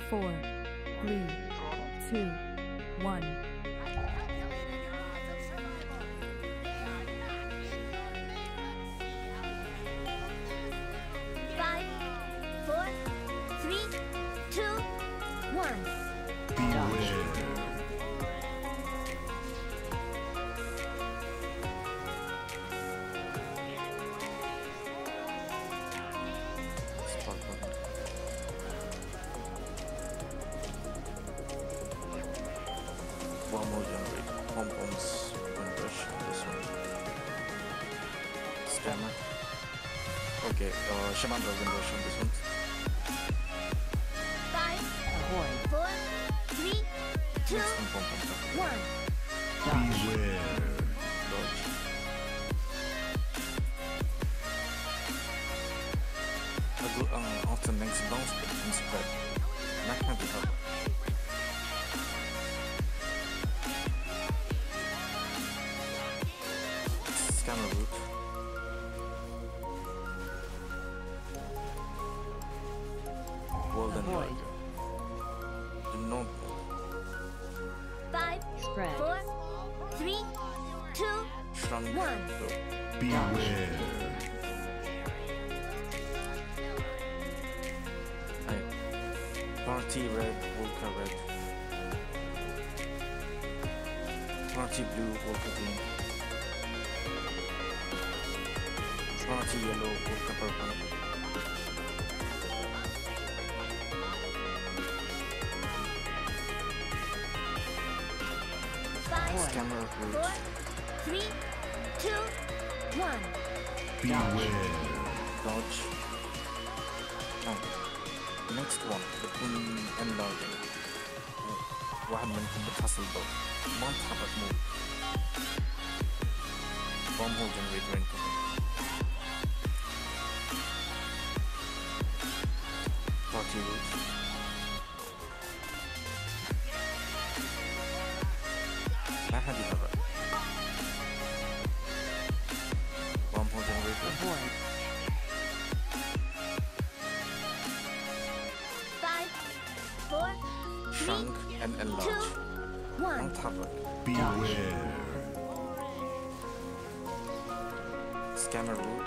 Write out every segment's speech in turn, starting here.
4, 3, 2, 1. One more generator. Pom-poms, windrush on this one. Scammer. Okay, Shamandra windrush on this one. 5, 4, 3, 2, Next one pom-pom. 1. Beware. Dodge. After next bounce pick and spread. That can't be helped. Scammer root. Well done, Avoid. Do not 5, Spread. 4, 3, 2, shrunk. 1. Beware. Party red, Volca red. Party blue, Volca green. Party yellow, Volca purple. Scammer root. 4, 3, 2, 1. Beware. Dodge. Next one بتكون enlarging. واحد منكم بتحصل ضوء ما تحرك مو bomb hole generator incoming. Party root. ما حد يتحرك. Bomb hole generator. Avoid. 5, 4, Shrunk and 2, enlarge. ما 1. تحرك. Beware. Scammer root.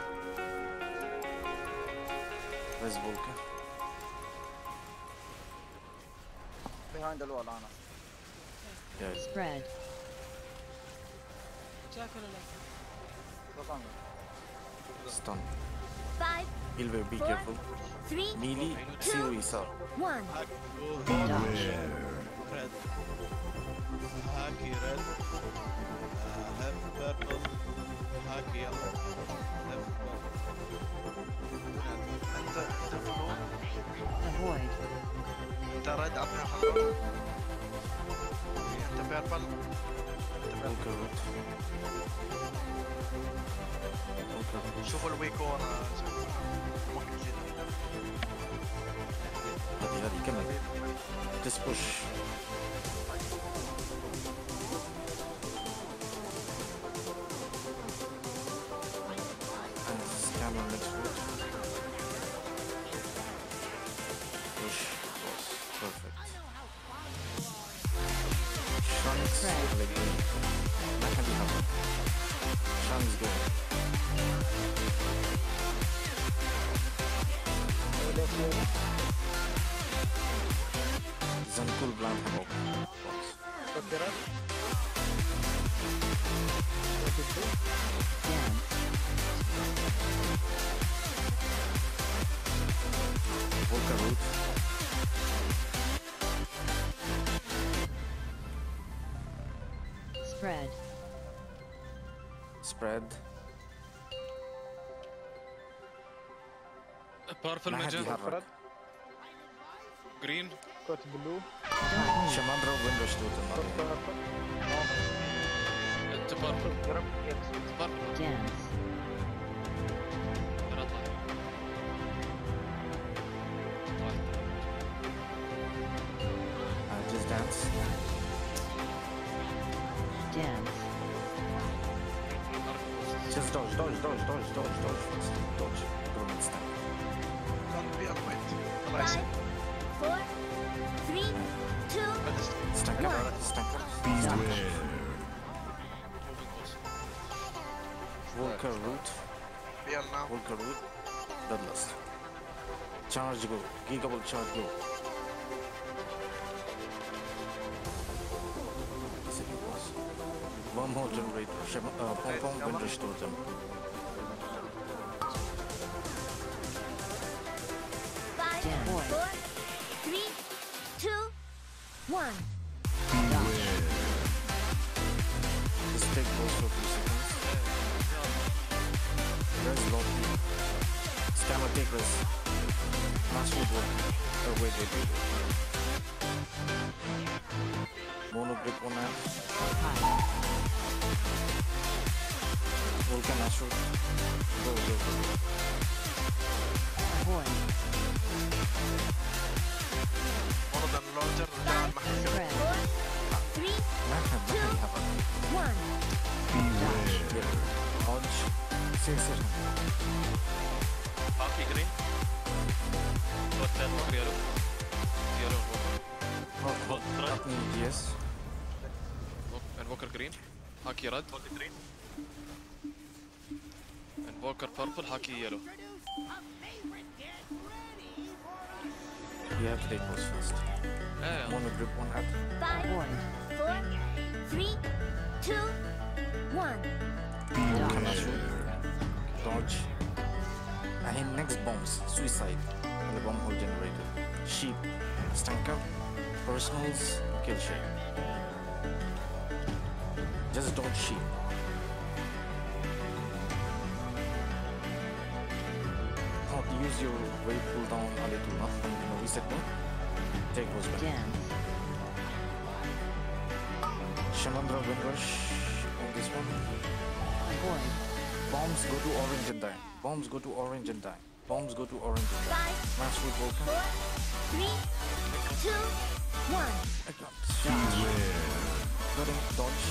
Where's Volca? Behind the wall, Anna. Yeah. Spread. Look on me. Stun. 5, Ilver, be 4, careful. 3, Melee, zero Isar. 1. Beware. Red. Haki red. Have purple. Haki yellow. Have انت بلو. Avoid. انت ريد عطنا خضراء. انت بيربل. Volca root. Volca root. شوفوا الويكون ممكن جدا. هذه كمان. Just push. And scammer next root. Push. Cross. Perfect. Shrunks. Like green. ما حد يحرك. Shrunks go. Zankul blind have open. Box. Dance. Volca root. Spread. Spread. بارفل ما حد ماجن يحرك. جرين Got blue. Shamandra windows to the Got mother. purple. انت بارفل Grab. Yes. بارفل Dance. اطلع Just dance. Dance. Just dodge, dodge, dodge, dodge, dodge, dodge first. Dodge. Don't stand. Don't be a quit. 5, 4, 3, 2, Stanker. One. Stanker. Beware. Moving close. Volker root. BL now. Volker root. Bloodlust. Charge go. Gigable charge go. City boss. Wormhole generator. Pom pom winter store them. 5, Yeah. 4, 3, 2, 1. Beware. Just take those for 2 seconds. Res lock. Scammer take res. Master work. Wait. Mono brick on that. High. Volcan Astro. Go. Avoid. One of them larger than my 5, 4, 3, Mahan happen. 1. Beware. Hodge. Sensor. Hockey green. Got that one. Yellow. Yellow. Yes. And Walker green. Hockey red. Walker green. And Walker purple. Hockey yellow. You have to take those first. Yeah. Mono grip one at 5, Avoid. 4, 3, 2, 1. Volcan Astro. Dodge. And next bombs. Suicide. And the bomb hole generator. Sheep. Stanker. Personals. Kill shape. Just dodge sheep. Not use your weight pull down a little, no? Reset no? Take those back. Dance. Shamandra Windrush on this one. Avoid. Bombs go to orange and die. Bombs go to orange and die. Bombs go to orange and die. 5, Master 4, Volcan. 3, 2, 1. I got Beware. got him. Dodge.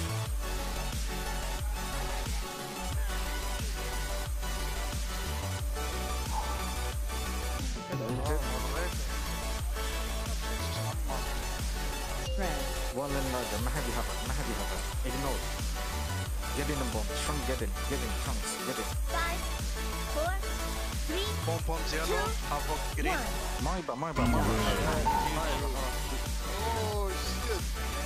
Spread. One and larger. Mahadi Hapa. Ignore. Get in the bomb. Trunk, get in. Trunks, get in. 5, 4, 3, Pom poms yellow. Havoc 1. green. My bad. Oh shit.